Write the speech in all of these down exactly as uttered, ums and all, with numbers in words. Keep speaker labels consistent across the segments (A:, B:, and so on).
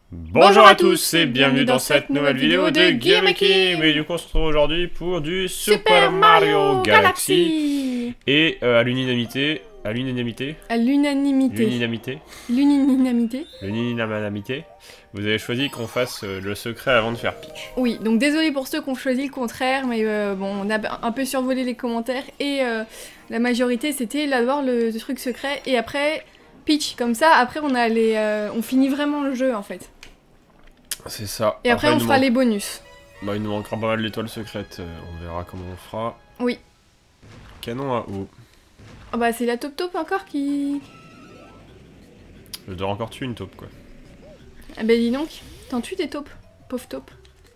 A: Bonjour à tous et bienvenue dans cette nouvelle vidéo de Gameki. Mais du coup on se retrouve aujourd'hui pour du Super Mario Galaxy. Et euh, à l'unanimité, à l'unanimité,
B: à l'unanimité,
A: l'unanimité,
B: l'unanimité,
A: l'unanimité, vous avez choisi qu'on fasse euh, le secret avant de faire Peach.
B: Oui, donc désolé pour ceux qui ont choisi le contraire, mais euh, bon, on a un peu survolé les commentaires et euh, la majorité c'était d'abord le, le truc secret et après Peach. Comme ça, après on a les, euh, on finit vraiment le jeu en fait.
A: C'est ça.
B: Et après, après on fera
A: manque...
B: les bonus.
A: Bah il nous manquera pas mal d'étoiles secrètes, euh, on verra comment on fera.
B: Oui.
A: Canon à eau.
B: Oh bah c'est la taupe taupe encore qui...
A: Je dois encore tuer une taupe quoi.
B: Ah bah dis donc, t'en tues des taupes, pauvre taupe.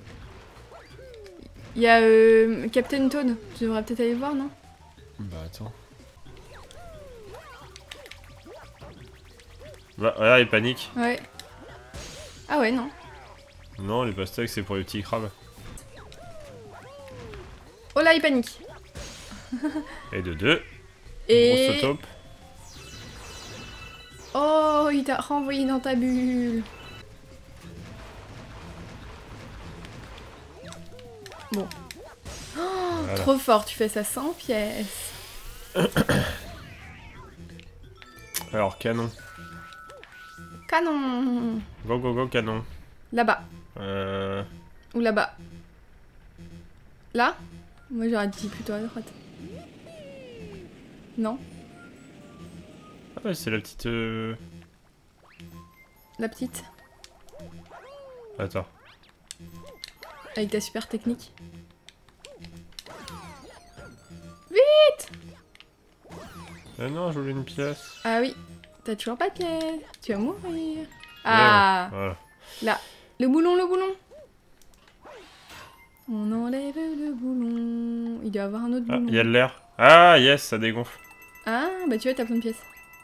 B: Il y a euh, Captain Toad, tu devrais peut-être aller voir, non?
A: Bah attends. Bah voilà, il panique.
B: Ouais. Ah ouais, non.
A: Non, les pastèques c'est pour les petits crabes.
B: Oh là, il panique.
A: Et de deux.
B: Et...
A: Grosse taupe.
B: Oh, il t'a renvoyé dans ta bulle. Bon. Oh, voilà. Trop fort, tu fais ça cent pièces.
A: Alors, canon.
B: Canon.
A: Go, go, go, canon.
B: Là-bas.
A: Euh...
B: Ou là-bas. Là? Moi j'aurais dit plutôt à droite. Non?
A: Ah ouais, c'est la petite... Euh...
B: La petite.
A: Attends.
B: Avec ta super technique. Vite!
A: Ah non, je voulais une pièce.
B: Ah oui. T'as toujours pas de pièce. Tu vas mourir. Ah!
A: Ouais, voilà.
B: Là. Le boulon, le boulon. On enlève le boulon. Il doit y avoir un autre
A: Ah,
B: boulon.
A: il y a de l'air. Ah, yes, ça dégonfle.
B: Ah, bah tu vois, t'as plein de pièces.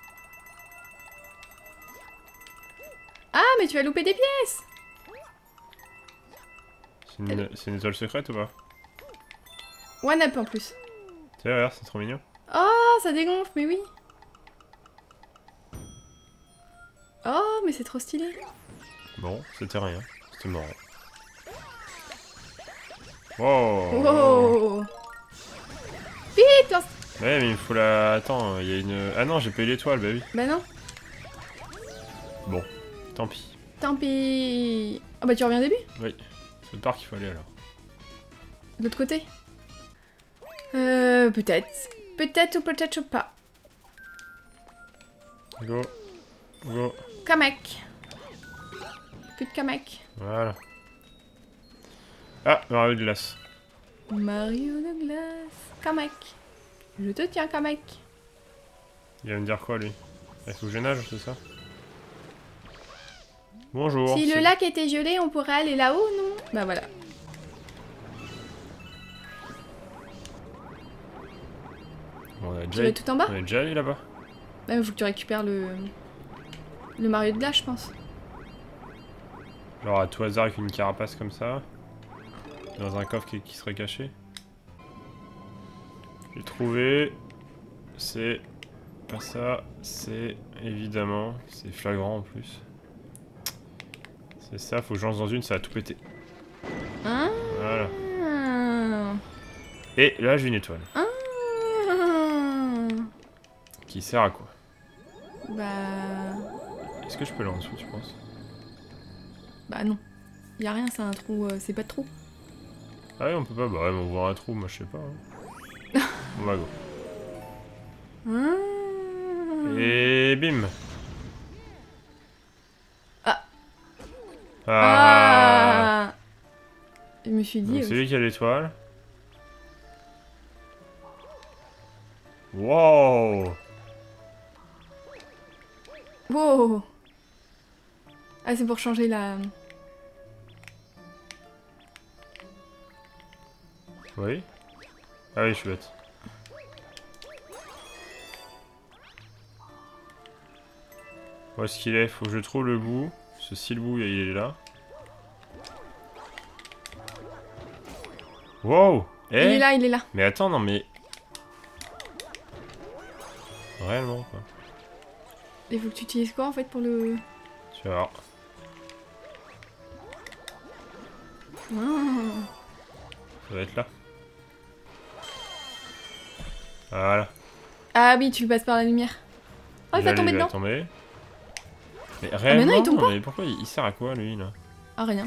B: Ah, mais tu vas louper des pièces.
A: C'est une... une étoile secrète ou pas?
B: One up en plus.
A: Tu sais, regarde, c'est trop mignon.
B: Oh, ça dégonfle, mais oui. Oh, mais c'est trop stylé.
A: Bon, c'était rien. C'était marrant. Wow.
B: Oh. Vite.
A: Ouais, mais il faut la... Attends, il y a une... Ah non, j'ai pas eu l'étoile, bah oui.
B: Bah non.
A: Bon, tant pis.
B: Tant pis. Ah bah tu reviens au début?
A: Oui, c'est le parc qu'il faut aller alors.
B: De l'autre côté? Euh, peut-être. Peut-être ou peut-être pas.
A: Go. Go.
B: Kamek. Plus de Kamek.
A: Voilà. Ah, Mario de glace.
B: Mario de glace. Kamek. Je te tiens, Kamek.
A: Il va me dire quoi, lui? Il faut que je nage, c'est ça? Bonjour.
B: Si le lac était gelé, on pourrait aller là-haut, non? Bah voilà.
A: Bon, on a déjà
B: Tu vas tout en bas?
A: On est déjà allé là-bas.
B: Bah, il faut que tu récupères le... Le Mario de glace, je pense.
A: Genre à tout hasard avec une carapace comme ça. Dans un coffre qui, qui serait caché. J'ai trouvé. C'est pas ça. C'est évidemment. C'est flagrant en plus. C'est ça, faut que je lance dans une, ça va tout péter.
B: Ah.
A: Voilà. Et là j'ai une étoile.
B: Ah.
A: Qui sert à quoi?
B: Bah...
A: Est-ce que je peux aller en dessous, tu penses?
B: Bah non. Y a rien, c'est un trou, euh, c'est pas de trou.
A: Ah ouais, on peut pas, bah ouais, mais on voit un trou, moi je sais pas. Hein. On va go.
B: Ah.
A: Et bim.
B: Ah.
A: Ah.
B: Ah. Je me suis dit...
A: C'est lui qui a l'étoile. Wow.
B: Wow. Ah, c'est pour changer la...
A: Oui. Ah oui, je suis bête. Où est-ce qu'il est? Faut que je trouve le bout. Ceci, le bout, il est là. Wow. Eh,
B: il est là, il est là.
A: Mais attends, non mais... Réellement, quoi.
B: Il faut que tu utilises quoi, en fait, pour le...
A: Tu vas voir.
B: Ah.
A: Ça va être là. Voilà.
B: Ah oui, tu le passes par la lumière. Oh, il va
A: Là,
B: tomber
A: lui,
B: dedans.
A: tomber. Mais réellement,
B: mais non, il tombe pas.
A: mais pourquoi il, il sert à quoi lui là?
B: Ah, rien.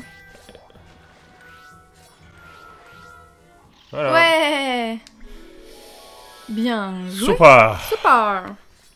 A: Voilà.
B: Ouais. Bien joué.
A: Super.
B: Super.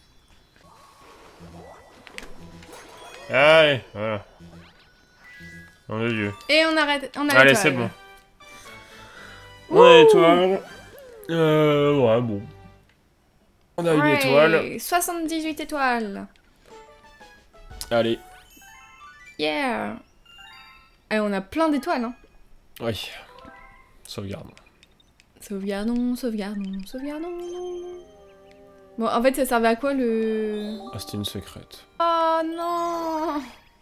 A: Allez, voilà. Nom de Dieu.
B: Et on arrête. On a
A: Allez,
B: l'étoile.
A: c'est bon.
B: Ouh.
A: On a l'étoile. Euh, ouais, bon. On a une
B: Ouais,
A: étoile.
B: soixante-dix-huit étoiles.
A: Allez.
B: Yeah. Et on a plein d'étoiles, hein.
A: Oui. Sauvegarde.
B: Sauvegardons, sauvegardons, sauvegardons. Bon, en fait, ça servait à quoi le...
A: Ah, c'était une secrète.
B: Oh non.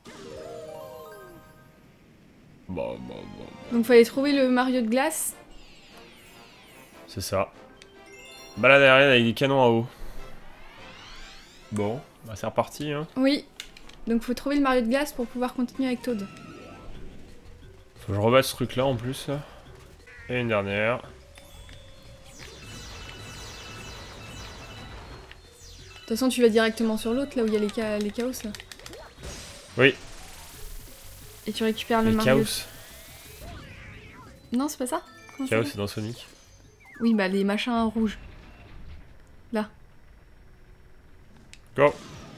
A: Bon, bon, bon.
B: Donc, fallait trouver le Mario de glace.
A: C'est ça. Balade aérienne avec des canons à eau. Bon, bah c'est reparti, hein.
B: Oui. Donc, faut trouver le Mario de glace pour pouvoir continuer avec Toad.
A: Faut que je rebatte ce truc là en plus. Et une dernière.
B: De toute façon, tu vas directement sur l'autre, là où il y a les, ca les chaos, là.
A: Oui.
B: Et tu récupères le
A: Les
B: Mario.
A: chaos.
B: Non, c'est pas ça? Comment
A: Chaos
B: ça
A: c'est dans Sonic.
B: Oui, bah les machins rouges. Là.
A: Go.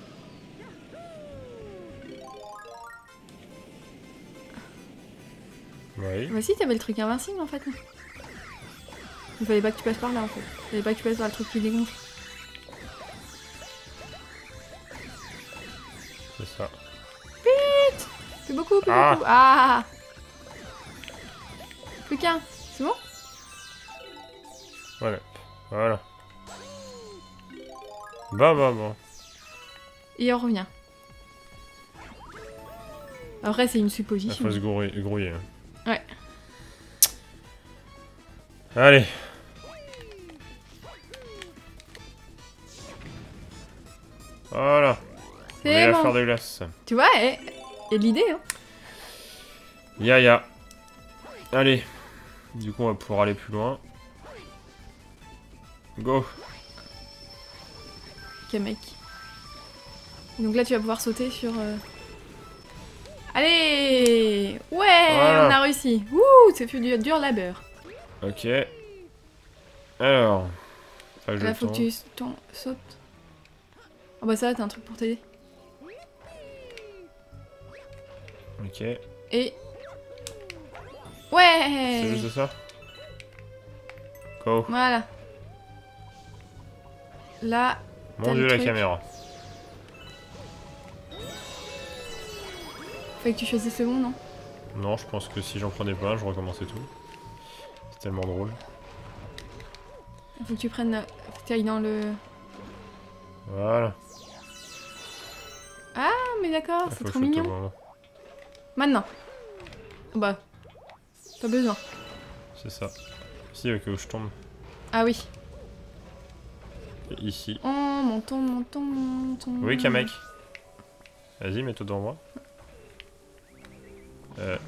A: Oui.
B: Bah si, t'avais le truc invincible, en fait. Il fallait pas que tu passes par là, en fait. Il fallait pas que tu passes par le truc qui dégonfle.
A: C'est ça.
B: Vite. Plus beaucoup, plus
A: Ah.
B: beaucoup. Ah. Plus qu'un. C'est bon?
A: Voilà. Voilà. Bah bah bon.
B: Et on revient. Après, c'est une
A: Il
B: supposition.
A: faut se grouiller. grouiller.
B: Ouais.
A: Allez. Voilà. On
B: C'est
A: est la
B: bon.
A: fleur de glace.
B: Tu vois, il y a de l'idée, hein.
A: Ya ya. Allez. Du coup, on va pouvoir aller plus loin. Go.
B: Ok, mec. Donc là, tu vas pouvoir sauter sur... euh, Allez. Ouais,
A: Voilà.
B: on a réussi. Ouh, c'est fait du dur labeur.
A: Ok. Alors. Faut que je
B: Là, faut que
A: tombe.
B: tu ton- sautes. Oh bah ça, t'as un truc pour t'aider.
A: Ok.
B: Et...
A: C'est
B: Ouais.
A: juste ça. Go.
B: Voilà. Là,
A: Mon
B: t'as
A: dieu,
B: le
A: la
B: truc.
A: caméra.
B: Fallait que tu choisisses le bon, non?
A: Non, je pense que si j'en prenais pas, je recommençais tout. C'est tellement drôle.
B: Faut que tu prennes... la- Faut que tu ailles dans le...
A: Voilà.
B: Ah, mais d'accord,
A: Il
B: c'est
A: faut que
B: trop
A: je saute au
B: mignon.
A: moment.
B: Maintenant. Bah, pas besoin.
A: C'est ça. Si, ok, où je tombe.
B: Ah oui.
A: Et ici.
B: Oh, montons, montons, montons.
A: Oui, Kamek. Vas-y, mets-toi devant moi. Euh.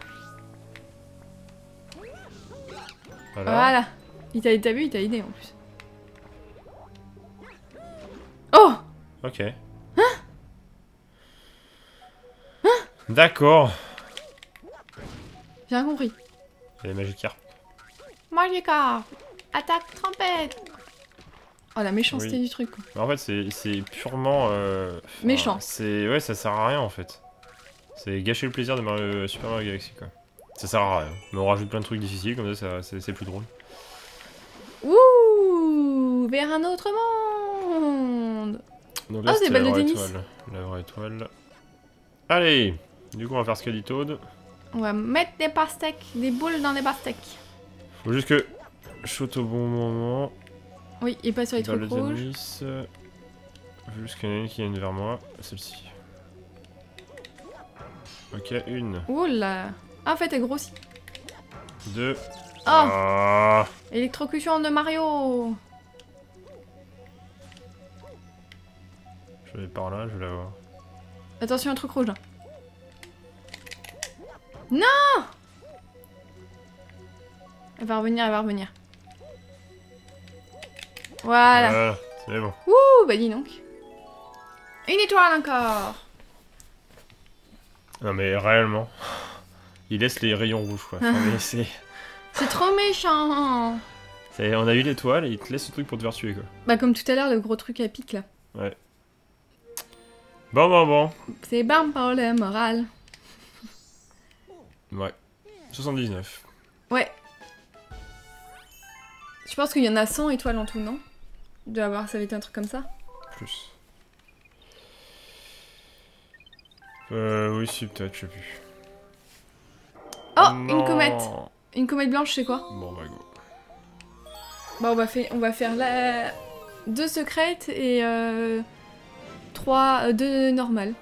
A: Voilà.
B: Voilà. Il t'a t'as vu, il t'a aidé en plus. Oh!
A: Ok. D'accord.
B: J'ai rien compris.
A: Il y a les Magikarp.
B: Mario Kart! Attaque trompette! Oh, la méchanceté
A: Oui.
B: du truc, quoi.
A: Mais en fait, c'est c'est purement... euh, enfin,
B: Méchant.
A: C'est... Ouais, ça sert à rien, en fait. C'est gâcher le plaisir de Mario... Super Mario Galaxy, quoi. Ça sert à rien. Mais on rajoute plein de trucs difficiles, comme ça, ça c'est c'est plus drôle.
B: Ouh! Vers un autre monde!
A: Donc là,
B: Oh, c'est
A: c'était
B: des balles
A: la
B: de
A: vraie
B: tennis.
A: étoile. La vraie étoile. Allez. Du coup, on va faire ce qu'a dit Toad.
B: On va mettre des pastèques, des boules dans les pastèques.
A: Faut juste que je saute au bon moment.
B: Oui, et pas sur les
A: Dans
B: trucs
A: le
B: rouges.
A: tennis. euh, Juste qu'il y en a une qui vienne vers moi. Celle-ci. Ok, une,
B: Ouh là! Ah, en fait, elle grossit.
A: deux.
B: Oh!
A: Ah.
B: Électrocution de Mario!
A: Je vais par là, je vais la voir.
B: Attention, un truc rouge là. Non! Elle va revenir, elle va revenir. Voilà.
A: Voilà, c'est bon.
B: Ouh, bah dis donc. Une étoile encore.
A: Non mais réellement, il laisse les rayons rouges quoi. Enfin, mais c'est...
B: C'est trop méchant.
A: c'est- On a eu l'étoile et il te laisse ce truc pour te faire tuer quoi.
B: Bah comme tout à l'heure, le gros truc à pic là.
A: Ouais. Bon bon bon.
B: C'est bam pour le moral.
A: Ouais. soixante-dix-neuf.
B: Ouais. Je pense qu'il y en a cent étoiles en tout, non? De avoir, ça avait été un truc comme ça.
A: Plus. Euh, oui, si, peut-être, je sais plus.
B: Oh,
A: Non.
B: une comète. Une comète blanche, c'est quoi?
A: Bon, bah, go.
B: Bah, on va, faire, on va faire la... deux secrètes et euh... trois... Euh, deux normales.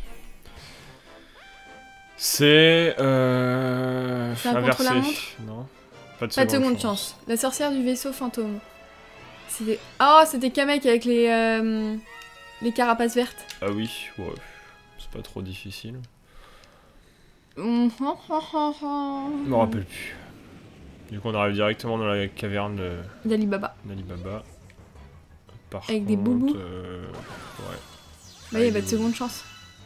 A: C'est... Euh...
B: C'est un
A: inversé.
B: contre-la-montre.
A: Non. Pas de
B: Pas de
A: seconde
B: seconde chance. La sorcière du vaisseau fantôme. C'était... Oh, c'était Kamek avec les... Euh... les carapaces vertes.
A: Ah oui, ouais. C'est pas trop difficile.
B: Mm.
A: Je me rappelle plus. Du coup, on arrive directement dans la caverne de...
B: d'Ali Baba.
A: d'Ali Baba. Par
B: Avec
A: contre,
B: des boubous.
A: euh... ouais.
B: Bah, il y
A: Avec
B: avait de
A: des
B: seconde chance.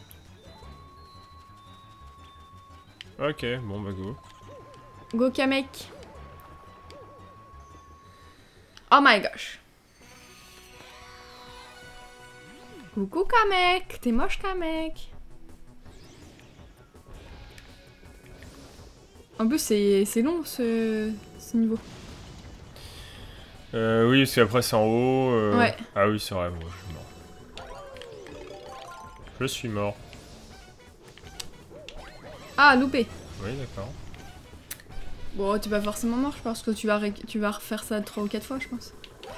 A: Ok, bon bah go.
B: Go Kamek. Oh my gosh. Coucou Kamek. T'es moche Kamek. En plus c'est c'est long ce... ce niveau.
A: Euh, oui, parce qu'après c'est en haut. euh,
B: Ouais.
A: Ah oui, c'est vrai, moi je suis mort. Je suis mort.
B: Ah loupé.
A: Oui, d'accord.
B: Bon t'es pas forcément mort je pense que tu vas, ré... tu vas refaire ça trois ou quatre fois je pense.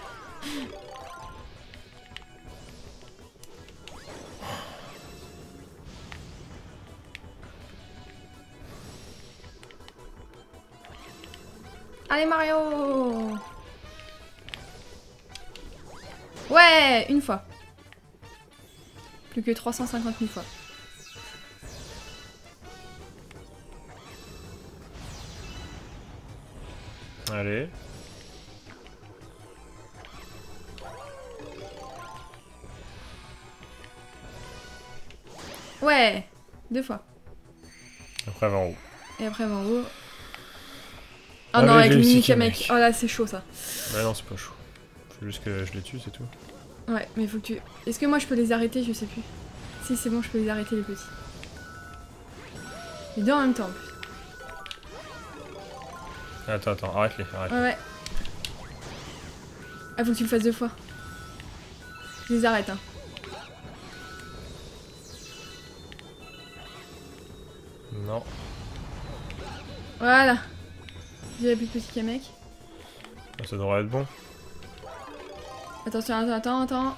B: Allez Mario. Ouais, une fois. Plus que trois cent cinquante mille fois.
A: Allez.
B: Ouais, deux fois.
A: Après, va en haut.
B: Et après, en haut. Ah
A: Avec
B: non, avec
A: les
B: le mini
A: petits
B: Kamek.
A: Kamek.
B: Oh là, c'est chaud ça.
A: Ouais, non, c'est pas chaud. Faut juste que je les tue, c'est tout.
B: Ouais, mais faut que tu. Est-ce que moi je peux les arrêter? Je sais plus. Si, c'est bon, je peux les arrêter les petits. Les deux en même temps en plus.
A: Attends, attends, arrête-les, arrête.
B: Ouais, ouais. Ah, faut que tu le fasses deux fois. Je les arrête, hein.
A: Non.
B: Voilà. J'ai plus de petit Kamek.
A: Ça devrait être bon.
B: Attention, attends, attends, attends.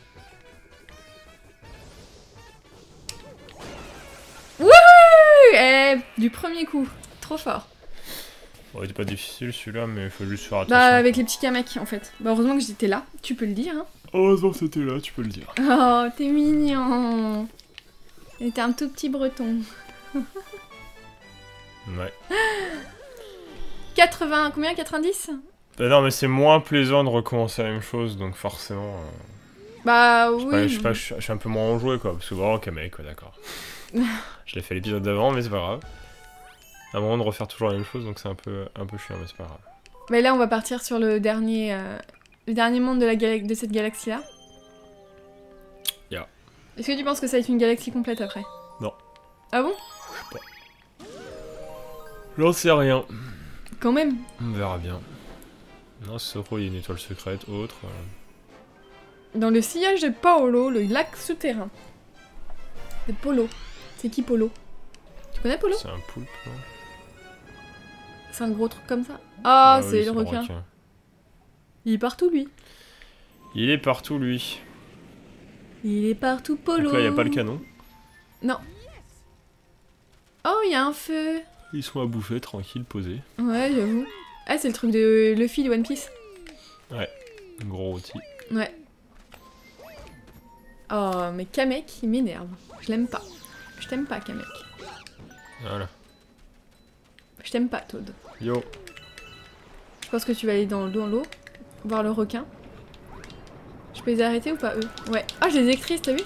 B: Wouhou! Eh, du premier coup. Trop fort.
A: Bon, il était pas difficile celui-là, mais il faut juste faire attention.
B: Bah, avec les petits Kamek en fait. Bah, heureusement que j'étais là. Tu peux le dire, hein.
A: Heureusement que c'était là, tu peux le dire.
B: Oh, t'es mignon. Et t'es un tout petit breton.
A: Ouais.
B: quatre-vingts, combien? quatre-vingt-dix?
A: Bah non, mais c'est moins plaisant de recommencer la même chose, donc forcément... Euh...
B: Bah
A: Je sais pas,
B: oui.
A: je sais pas, je suis- je suis un peu moins enjoué quoi, parce que vraiment Kamek, quoi, d'accord. Je l'ai fait l'épisode d'avant, mais c'est pas grave. À un moment de refaire toujours la même chose, donc c'est un peu, un peu chiant, mais c'est pas grave.
B: Mais là, on va partir sur le dernier, euh, le dernier monde de, la gala- de cette galaxie-là.
A: Ya.
B: Est-ce que tu penses que ça va être une galaxie complète après?
A: Non.
B: Ah bon?
A: J'en sais rien.
B: Quand même.
A: On verra bien. Non, c'est trop, il y a une étoile secrète, autre. euh.
B: Dans le sillage de Paolo, le lac souterrain. De Polo. C'est qui Polo? Tu connais Polo?
A: C'est un poulpe, non?
B: C'est un gros truc comme ça. Ah,
A: oui,
B: c'est le requin. Il est partout, lui.
A: Il est partout, lui.
B: Il est partout, Polo.
A: Donc là, il a pas le canon.
B: Non. Oh, il y a un feu.
A: Ils sont à bouffer, tranquille, posés.
B: Ouais, j'avoue. Ah, c'est le truc de Luffy de One Piece.
A: Ouais, un gros rôti.
B: Ouais. Oh, mais Kamek, il m'énerve. Je l'aime pas. Je t'aime pas, Kamek.
A: Voilà.
B: Je t'aime pas, Toad.
A: Yo.
B: Je pense que tu vas aller dans, dans l'eau, voir le requin. Je peux les arrêter ou pas eux? Ouais. Ah, je les écris, t'as vu?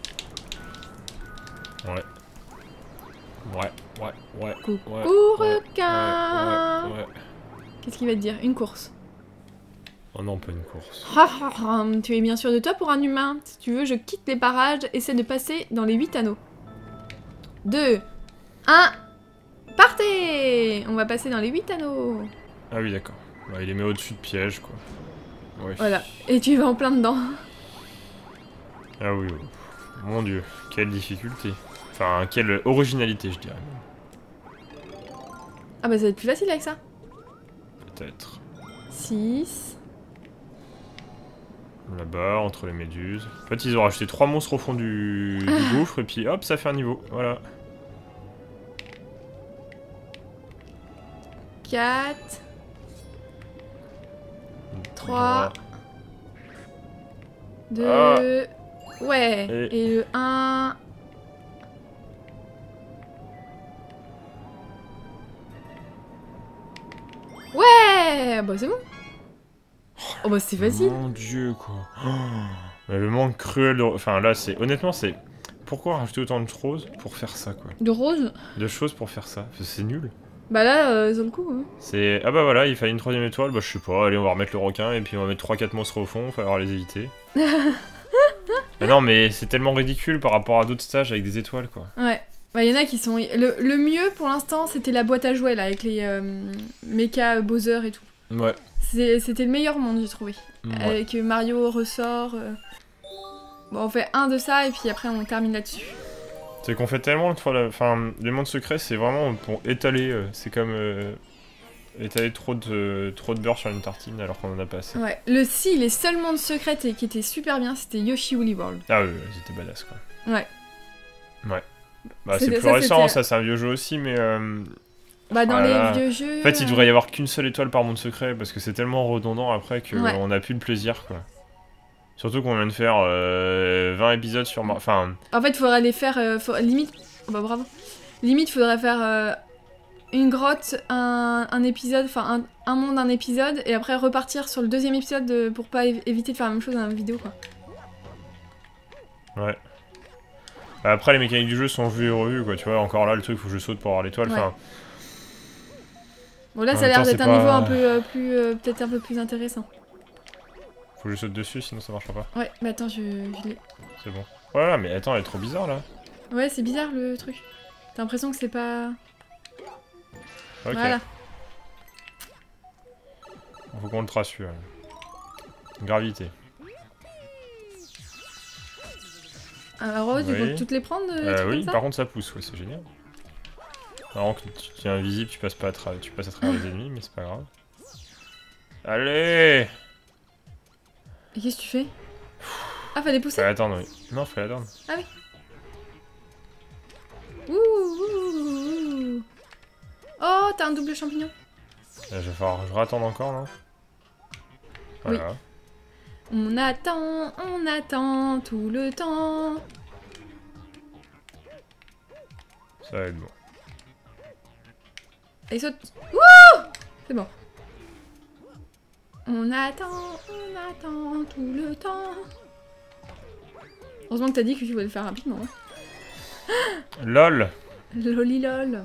A: Ouais. Ouais, ouais, ouais.
B: Coucou
A: ouais,
B: requin.
A: Ouais, ouais, ouais.
B: Qu'est-ce qu'il va te dire? Une course.
A: Oh non, pas une course.
B: Ha, ha, ha. Tu es bien sûr de toi pour un humain. Si tu veux, je quitte les parages, essaie de passer dans les huit anneaux. deux, un, partez! On va passer dans les huit anneaux.
A: Ah oui, d'accord. Bah, il les met au-dessus de piège, quoi. Ouais.
B: Voilà. Et tu vas en plein dedans.
A: Ah oui, oui. Mon dieu, quelle difficulté. Enfin, quelle originalité, je dirais.
B: Ah bah ça va être plus facile avec ça.
A: Peut-être.
B: six.
A: Là-bas, entre les méduses. En fait, ils ont rajouté trois monstres au fond du, du gouffre, et puis hop, ça fait un niveau. Voilà.
B: quatre. trois. deux.
A: Ah.
B: Ouais.
A: Et...
B: Et le un. Ouais. Bah c'est bon. Oh bah c'est facile.
A: Mon dieu, quoi. Oh. Mais le manque cruel de... Enfin, là, c'est... Honnêtement, c'est... Pourquoi rajouter autant de choses pour faire ça, quoi?
B: De rose?
A: De choses pour faire ça. C'est nul.
B: Bah là, euh, sur le coup. Hein.
A: C'est... Ah bah voilà, il fallait une troisième étoile. Bah je sais pas, allez, on va remettre le requin, et puis on va mettre trois quatre monstres au fond, il va falloir les éviter. Mais non, mais c'est tellement ridicule par rapport à d'autres stages avec des étoiles, quoi.
B: Ouais. Bah, y en a qui sont... Le, le mieux, pour l'instant, c'était la boîte à jouets, là, avec les euh, mecha Bowser et tout.
A: Ouais.
B: C'était le meilleur monde, j'ai trouvé.
A: Ouais.
B: Avec Mario ressort... Euh... Bon, on fait un de ça, et puis après, on termine là-dessus.
A: C'est qu'on fait tellement... Enfin, les mondes secrets, c'est vraiment pour étaler. Euh, c'est comme... Euh, étaler trop de, trop de beurre sur une tartine, alors qu'on en a pas assez.
B: Ouais. Le si, les seuls mondes secrets qui étaient super bien, c'était Yoshi Woolly World.
A: Ah oui, c'était badass, quoi.
B: Ouais.
A: Ouais. Bah c'est
B: C'était-
A: plus
B: ça,
A: récent,
B: c'était-
A: ça c'est un vieux jeu aussi, mais... Euh...
B: Bah, dans
A: Ah là
B: les
A: là.
B: vieux jeux...
A: En fait, il
B: euh,
A: devrait y avoir qu'une seule étoile par monde secret, parce que c'est tellement redondant après qu'on
B: Ouais.
A: n'a plus le plaisir, quoi. Surtout qu'on vient de faire euh, vingt épisodes sur... Mar- Enfin,
B: En fait, il faudrait les faire... euh, faut- Limite... Oh, bah, bravo. Limite, il faudrait faire euh, une grotte, un, un épisode, enfin, un, un monde, un épisode, et après repartir sur le deuxième épisode de- pour pas év- éviter de faire la même chose dans la vidéo, quoi.
A: ouais. Après, les mécaniques du jeu sont vues et revues, quoi. Tu vois, encore là, le truc, faut que je saute pour avoir l'étoile.
B: Ouais.
A: Enfin,
B: Bon, là,
A: En
B: ça a
A: même
B: l'air
A: temps,
B: d'être
A: c'est
B: un
A: pas-
B: niveau un peu euh, plus... euh, peut-être un peu plus intéressant.
A: faut que je saute dessus, sinon ça marchera pas.
B: Ouais, mais attends, je, je l'ai...
A: C'est bon. Voilà, mais attends, elle est trop bizarre, là.
B: Ouais, c'est bizarre, le truc. T'as l'impression que c'est pas...
A: Ok.
B: Voilà.
A: Faut qu'on le trace, celui-là. Gravité.
B: Alors, Rose, tu
A: Oui.
B: peux toutes les prendre, euh,
A: Euh,
B: trucs
A: oui,
B: comme ça
A: par contre, ça pousse, ouais, c'est génial. Marrant que tu tu es invisible, tu passes pas à, tra- tu passes à travers les ennemis, mais c'est pas grave. Allez!
B: Et qu'est-ce que tu fais? Ah, fallait pousser?
A: Fallait attendre, oui. Non, fallait attendre.
B: Ah oui. Ouh, ouh, ouh. Oh, t'as un double champignon.
A: Là, je vais falloir je rattendre encore, non? Voilà.
B: On attend, on attend tout le temps.
A: Ça va être bon.
B: Et saute. Wouh! C'est bon. On attend, on attend tout le temps. Heureusement que t'as dit que tu voulais le faire rapidement. Hein.
A: LOL!
B: Lolilol.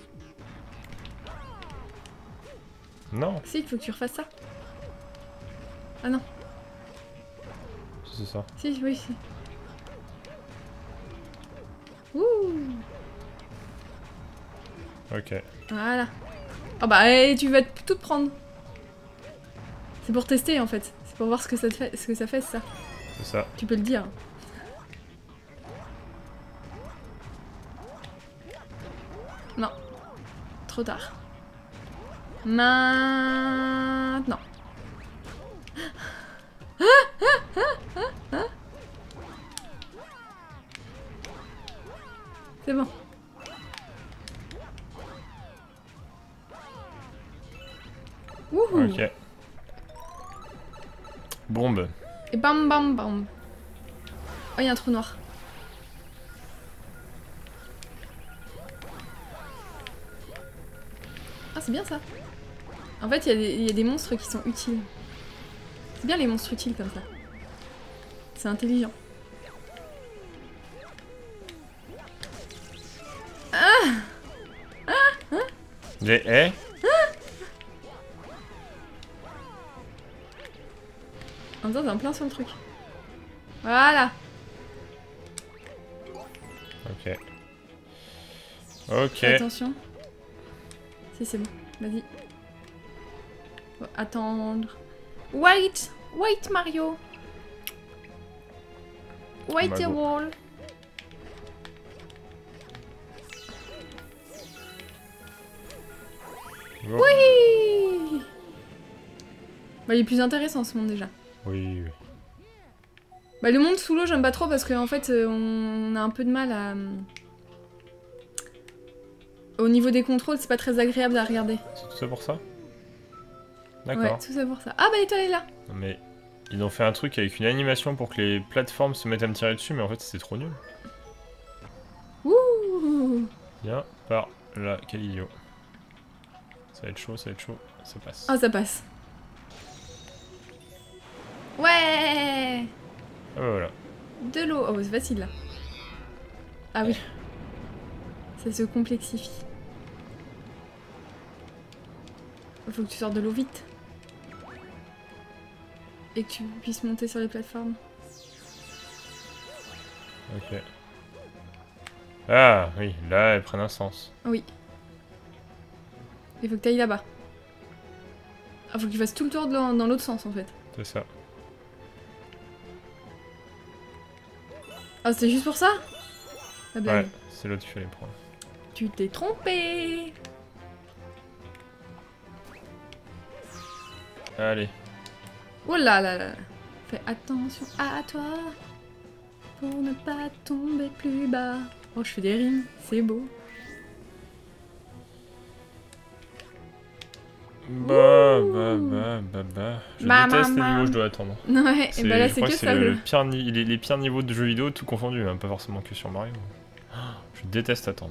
A: Non,
B: Si, il faut que tu refasses ça. Ah non.
A: c'est ça.
B: Si, oui, si. Ouh.
A: Ok.
B: Voilà. Ah bah, et tu vas tout prendre. C'est pour tester en fait. C'est pour voir ce que ça te fait, ce que ça fait ça.
A: C'est ça.
B: Tu peux le dire. Non. Trop tard. Maintenant. C'est bon. Wouhou.
A: Ok. Bombe.
B: Et bam bam bam. Oh, il y a un trou noir. Ah, c'est bien ça. En fait, il y, y a des monstres qui sont utiles. C'est bien les monstres utiles comme ça. C'est intelligent. Ah Ah Hein
A: Des haies.
B: En même temps, t'es en plein sur le truc. Voilà.
A: Ok. Ok.
B: Fais attention. Si, c'est bon. Vas-y. Faut attendre. Wait Wait, Mario Wait
A: Bah,
B: a
A: bon.
B: wall.
A: Bon.
B: Oui. Bah, il est plus intéressant ce monde déjà.
A: Oui, oui.
B: Bah, le monde sous l'eau, j'aime pas trop parce qu'en fait, euh, on a un peu de mal à. Au niveau des contrôles, c'est pas très agréable à regarder.
A: C'est tout ça pour ça?
B: Ouais,
A: D'accord.
B: tout ça pour ça. Ah, bah, l'étoile est là.
A: Non, mais ils ont fait un truc avec une animation pour que les plateformes se mettent à me tirer dessus, mais en fait c'est trop nul.
B: Ouh.
A: Viens par là, quel idiot. Ça va être chaud, ça va être chaud, ça passe.
B: Ah, ça passe. Ouais.
A: Ah bah voilà.
B: De l'eau. Oh, c'est facile là. Ah oui. Ça se complexifie. Faut que tu sortes de l'eau vite. Et que tu puisses monter sur les plateformes.
A: Ok. Ah oui, là elles prennent un sens.
B: Oui. Il faut que tu ailles là-bas. Ah, faut que tu fasses tout le tour dans, dans l'autre sens en fait.
A: C'est ça.
B: Ah, c'était juste pour ça? La blague.
A: Ouais, c'est l'autre qu'il fallait prendre.
B: Tu t'es trompé.
A: Allez.
B: Oh là là là. Fais attention à toi pour ne pas tomber plus bas. Oh, je fais des rimes, c'est beau.
A: Bah, bah, bah, bah, bah. Je
B: Bah,
A: déteste
B: bah,
A: les
B: bah.
A: niveaux où je dois attendre.
B: Ouais, et bah là
A: je
B: c'est
A: crois
B: que
A: c'est
B: ça.
A: le,
B: le-
A: le pire ni- les, les pires niveaux de jeux vidéo, tout confondu, hein, pas forcément que sur Mario. Je déteste attendre.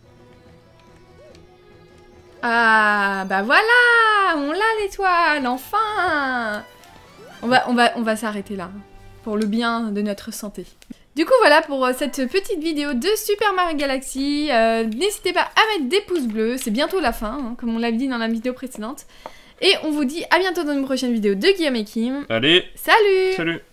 B: Ah bah voilà, on l'a l'étoile, enfin. On va, on va, on va s'arrêter là, pour le bien de notre santé. Du coup voilà pour euh, cette petite vidéo de Super Mario Galaxy. Euh, N'hésitez pas à mettre des pouces bleus, c'est bientôt la fin, hein, comme on l'avait dit dans la vidéo précédente. Et on vous dit à bientôt dans une prochaine vidéo de Guillaume et Kim.
A: Allez,
B: Salut!
A: salut!